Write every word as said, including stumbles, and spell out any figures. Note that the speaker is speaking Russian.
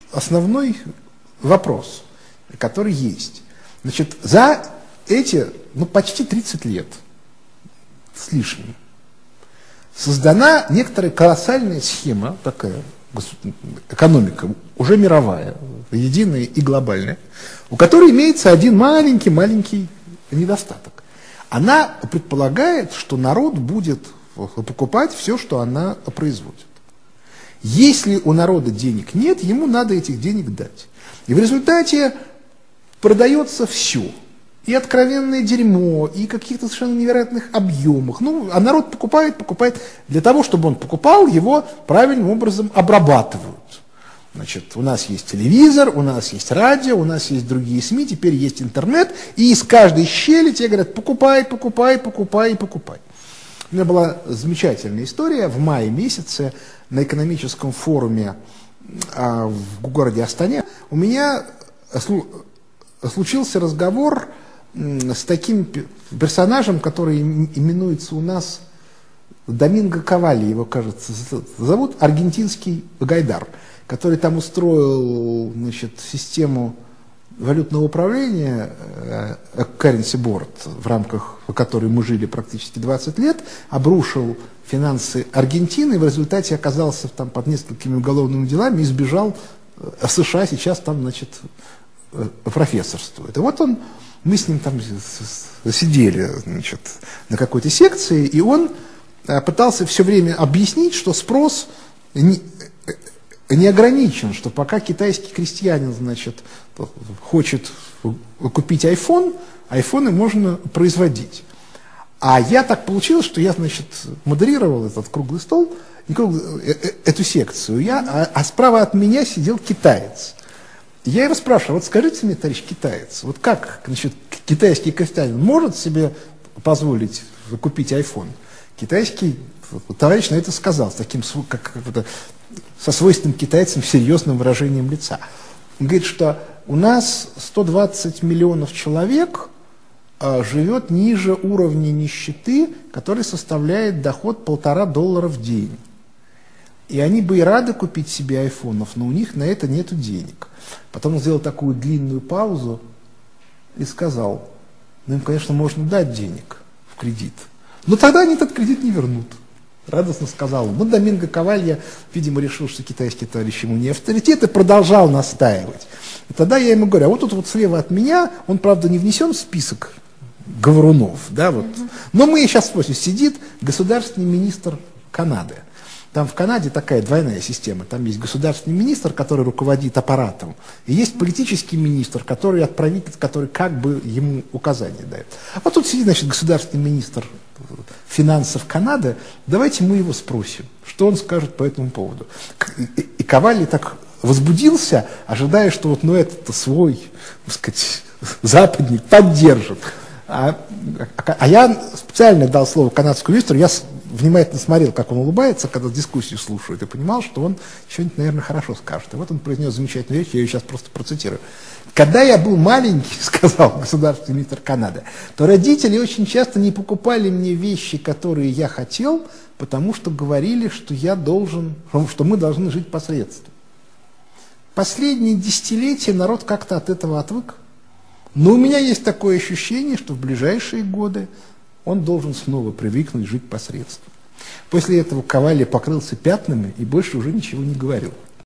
основной вопрос, который есть. Значит, за эти, ну, почти тридцать лет с лишним создана некоторая колоссальная схема, такая экономика, уже мировая, единая и глобальная, у которой имеется один маленький-маленький недостаток. Она предполагает, что народ будет покупать все, что она производит. Если у народа денег нет, ему надо этих денег дать. И в результате продается все. И откровенное дерьмо, и каких-то совершенно невероятных объемах. Ну, а народ покупает, покупает. Для того, чтобы он покупал, его правильным образом обрабатывают. Значит, у нас есть телевизор, у нас есть радио, у нас есть другие СМИ, теперь есть интернет. И из каждой щели тебе говорят, покупай, покупай, покупай, покупай. У меня была замечательная история. В мае месяце на экономическом форуме а, в городе Астане у меня случился разговор с таким персонажем, который именуется у нас Доминго Кавалли, его, кажется, зовут, аргентинский Гайдар, который там устроил, значит, систему валютного управления Currency Board, в рамках которой мы жили практически двадцать лет, обрушил финансы Аргентины, и в результате оказался там под несколькими уголовными делами и сбежал в США, сейчас там, значит, профессорствует. И вот он, мы с ним там сидели, значит, на какой-то секции, и он пытался все время объяснить, что спрос не, не ограничен, что пока китайский крестьянин, значит, хочет купить iPhone, айфоны можно производить. А я так получилось, что я, значит, модерировал этот круглый стол, не круглый, эту секцию, я, а, а справа от меня сидел китаец. Я его спрашиваю, вот скажите мне, товарищ китаец, вот как, значит, китайский крестьянин может себе позволить купить iPhone? Китайский товарищ на это сказал, с таким, как, как это, со свойственным китайцам серьезным выражением лица. Он говорит, что у нас сто двадцать миллионов человек а, живет ниже уровня нищеты, который составляет доход полтора доллара в день. И они бы и рады купить себе айфонов, но у них на это нету денег. Потом он сделал такую длинную паузу и сказал, ну им, конечно, можно дать денег в кредит, но тогда они этот кредит не вернут. Радостно сказал он. Ну, Доминго Кавалья, видимо, решил, что китайский товарищ ему не авторитет, и продолжал настаивать. И тогда я ему говорю, а вот тут вот слева от меня, он, правда, не внесен в список говорунов, да, вот. Но мы сейчас спросим, сидит государственный министр Канады. Там в Канаде такая двойная система. Там есть государственный министр, который руководит аппаратом, и есть политический министр, который отправитель, который как бы ему указания дает. А тут сидит, значит, государственный министр финансов Канады. Давайте мы его спросим, что он скажет по этому поводу. И, и Кавалли так возбудился, ожидая, что вот, ну, этот свой, так сказать, западник поддержит. А, а, а я специально дал слово канадскому министру, я внимательно смотрел, как он улыбается, когда дискуссию слушает, и понимал, что он что-нибудь, наверное, хорошо скажет. И вот он произнес замечательную речь, я ее сейчас просто процитирую. Когда я был маленький, сказал государственный министр Канады, то родители очень часто не покупали мне вещи, которые я хотел, потому что говорили, что я должен, что мы должны жить посредством. Последние десятилетия народ как-то от этого отвык. Но у меня есть такое ощущение, что в ближайшие годы он должен снова привыкнуть жить посредством. После этого Кавалли покрылся пятнами и больше уже ничего не говорил.